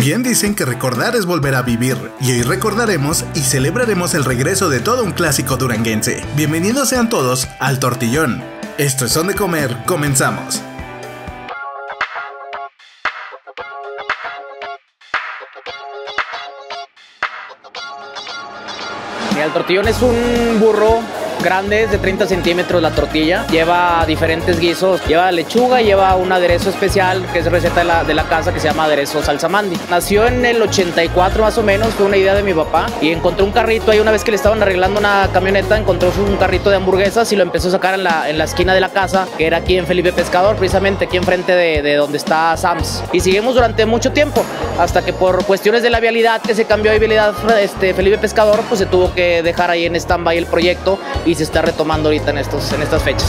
Bien dicen que recordar es volver a vivir, y hoy recordaremos y celebraremos el regreso de todo un clásico duranguense. Bienvenidos sean todos al Tortillón. Esto es Son de Comer, comenzamos. Mira, el tortillón es un burro grande, es de 30 centímetros la tortilla, lleva diferentes guisos, lleva lechuga, lleva un aderezo especial que es receta de la casa que se llama aderezo salsa mandi. Nació en el 84 más o menos, fue una idea de mi papá y encontró un carrito ahí una vez que le estaban arreglando una camioneta, encontró un carrito de hamburguesas y lo empezó a sacar en la esquina de la casa, que era aquí en Felipe Pescador, precisamente aquí enfrente de donde está Sam's. Y seguimos durante mucho tiempo, hasta que por cuestiones de la vialidad, que se cambió de vialidad Felipe Pescador, pues se tuvo que dejar ahí en stand-by el proyecto y se está retomando ahorita en estas fechas.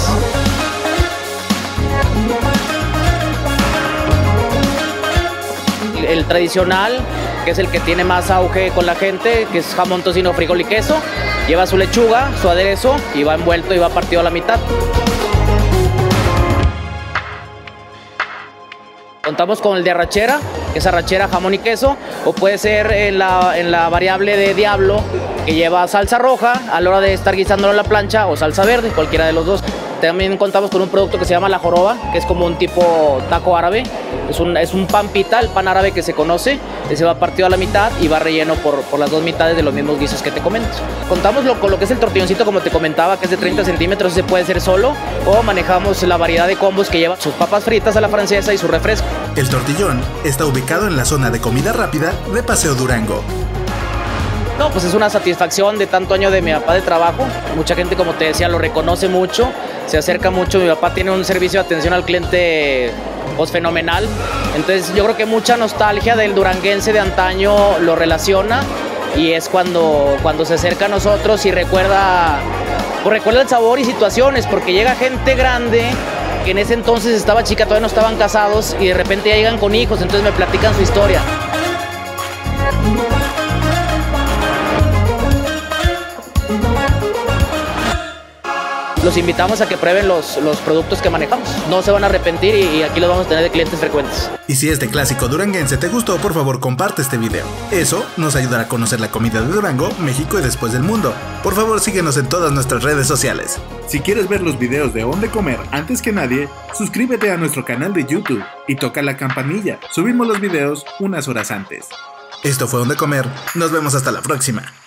El tradicional, que es el que tiene más auge con la gente, que es jamón, tocino, frijol y queso, lleva su lechuga, su aderezo y va envuelto y va partido a la mitad. Contamos con el de arrachera, que es arrachera, jamón y queso, o puede ser en la variable de diablo, que lleva salsa roja a la hora de estar guisándolo en la plancha, o salsa verde, cualquiera de los dos. También contamos con un producto que se llama la joroba, que es como un tipo taco árabe. Es un pan pita, el pan árabe que se conoce, que se va partido a la mitad y va relleno por las dos mitades de los mismos guisos que te comento. Contamos con lo que es el tortilloncito, como te comentaba, que es de 30 centímetros, se puede ser solo, o manejamos la variedad de combos que lleva sus papas fritas a la francesa y su refresco. El Tortillón está ubicado en la zona de comida rápida de Paseo Durango. No, pues es una satisfacción de tanto año de mi papá de trabajo. Mucha gente, como te decía, lo reconoce mucho, se acerca mucho. Mi papá tiene un servicio de atención al cliente pues fenomenal. Entonces yo creo que mucha nostalgia del duranguense de antaño lo relaciona y es cuando se acerca a nosotros y recuerda el sabor y situaciones, porque llega gente grande que en ese entonces estaba chica, todavía no estaban casados y de repente ya llegan con hijos, entonces me platican su historia. Los invitamos a que prueben los productos que manejamos. No se van a arrepentir y aquí los vamos a tener de clientes frecuentes. Y si este clásico duranguense te gustó, por favor comparte este video. Eso nos ayudará a conocer la comida de Durango, México y después del mundo. Por favor síguenos en todas nuestras redes sociales. Si quieres ver los videos de On de Comer antes que nadie, suscríbete a nuestro canal de YouTube y toca la campanilla. Subimos los videos unas horas antes. Esto fue On de Comer, nos vemos hasta la próxima.